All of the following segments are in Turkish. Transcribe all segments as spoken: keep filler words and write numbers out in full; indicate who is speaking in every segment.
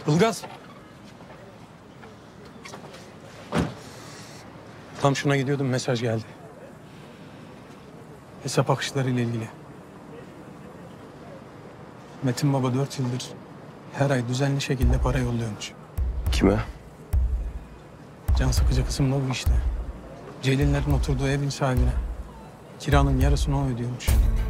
Speaker 1: Ilgaz. Tam şuna gidiyordum, mesaj geldi. Hesap akışlarıyla ilgili. Metin Baba dört yıldır her ay düzenli şekilde para yolluyormuş.
Speaker 2: Kime?
Speaker 1: Can sıkıcı kısım da bu işte. Celil'lerin oturduğu evin sahibine. Kiranın yarısını o ödüyormuş.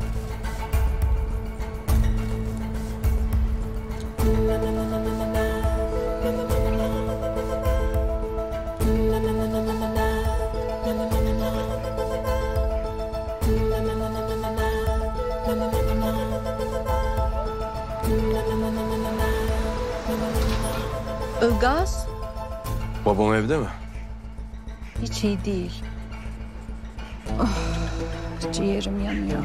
Speaker 3: Ilgaz,
Speaker 2: Babam evde mi?
Speaker 3: hiç iyi değil. Oh, ciğerim yanıyor.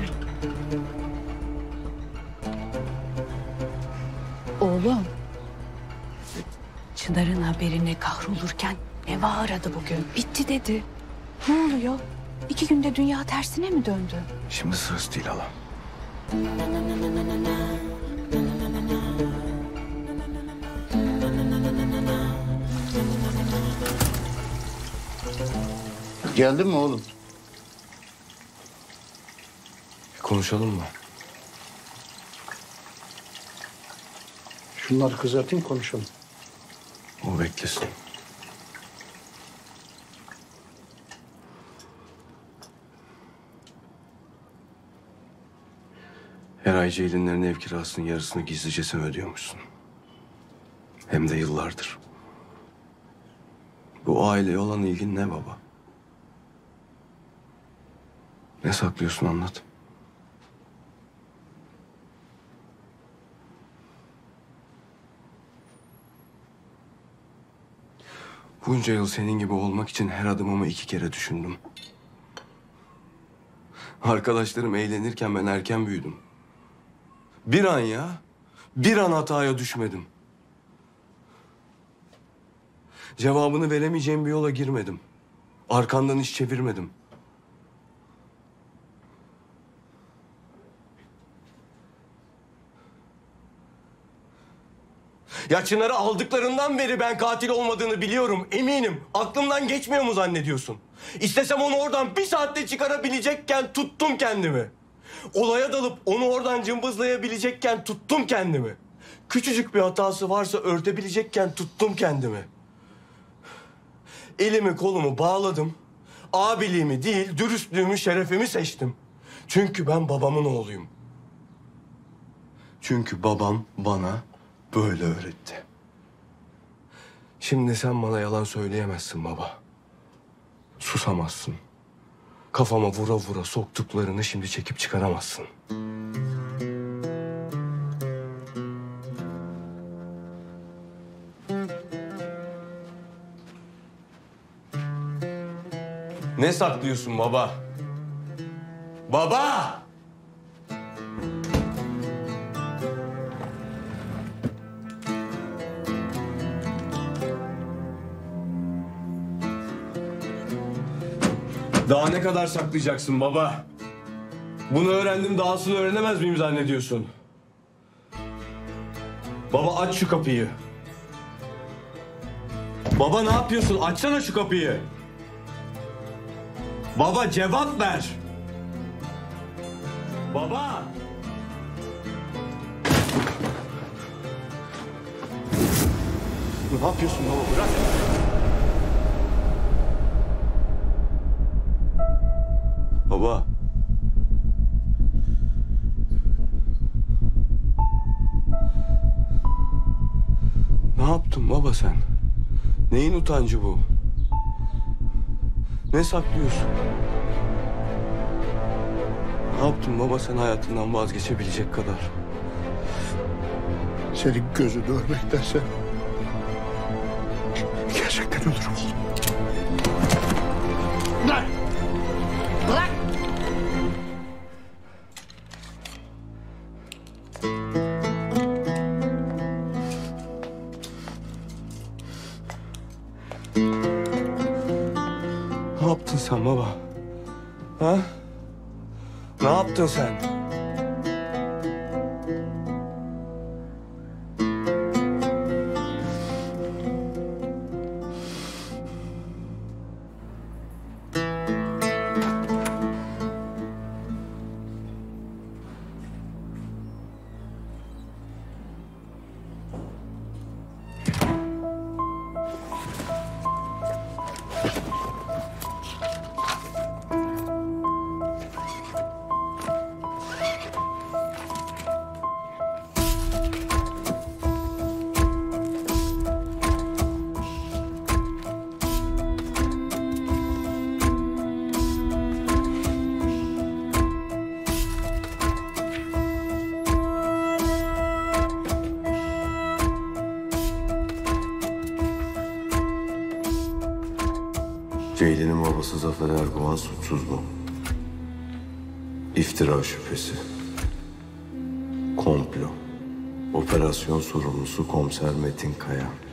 Speaker 3: Oğlum, Çınar'ın haberine kahrolurken Neva aradı bugün. Bitti dedi. Ne oluyor? İki günde dünya tersine mi döndü?
Speaker 2: Şimdi sırası değil hala.
Speaker 4: Geldin mi oğlum?
Speaker 2: Bir konuşalım mı?
Speaker 4: Şunları kızartayım konuşalım.
Speaker 2: O beklesin. Her ay Ceylinlerin ev kirasının yarısını gizlice sen ödüyormuşsun. Hem de yıllardır. Bu aileye olan ilgin ne baba? Ne saklıyorsun, anlat. Bunca yıl senin gibi olmak için her adımımı iki kere düşündüm. Arkadaşlarım eğlenirken ben erken büyüdüm. Bir an ya, bir an hataya düşmedim. Cevabını veremeyeceğim bir yola girmedim. Arkandan iş çevirmedim. Ya Çınar'ı aldıklarından beri ben katil olmadığını biliyorum, eminim. Aklımdan geçmiyor mu zannediyorsun? İstesem onu oradan bir saatte çıkarabilecekken tuttum kendimi. Olaya dalıp onu oradan cımbızlayabilecekken tuttum kendimi. Küçücük bir hatası varsa örtebilecekken tuttum kendimi. Elimi kolumu bağladım. Abiliğimi değil, dürüstlüğümü, şerefimi seçtim. Çünkü ben babamın oğluyum. Çünkü babam bana böyle öğretti. Şimdi sen bana yalan söyleyemezsin baba. Susamazsın. Kafama vura vura soktuklarını şimdi çekip çıkaramazsın. Ne saklıyorsun baba? Baba! Daha ne kadar saklayacaksın baba? Bunu öğrendim, dahasını öğrenemez miyim zannediyorsun? Baba aç şu kapıyı. Baba ne yapıyorsun? Açsana şu kapıyı. Baba cevap ver. Baba. Ne yapıyorsun baba? Bırak. Baba. Ne yaptın baba sen? Neyin utancı bu? Ne saklıyorsun? Ne yaptın baba sen hayatından vazgeçebilecek kadar?
Speaker 4: Senin gözünü örmektense gerçekten ölürüm oğlum. Bırak! Bırak!
Speaker 2: Ne yaptın sen baba? Ha? Ne yaptın sen?
Speaker 5: Ceylin'in babası Zafer Erguvan suçsuz mu? İftira şüphesi. Komplo. Operasyon sorumlusu Komiser Metin Kaya.